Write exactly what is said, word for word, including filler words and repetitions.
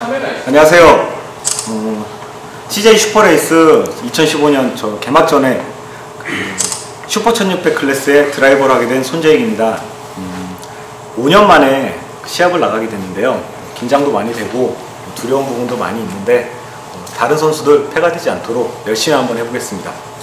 안녕하세요. 어, 씨제이 슈퍼레이스 이천십오 년 저 개막전에 그 슈퍼 천육백 클래스의 드라이버를 하게 된 손재익입니다. 음, 오 년 만에 시합을 나가게 됐는데요. 긴장도 많이 되고 두려운 부분도 많이 있는데 어, 다른 선수들 패가 되지 않도록 열심히 한번 해보겠습니다.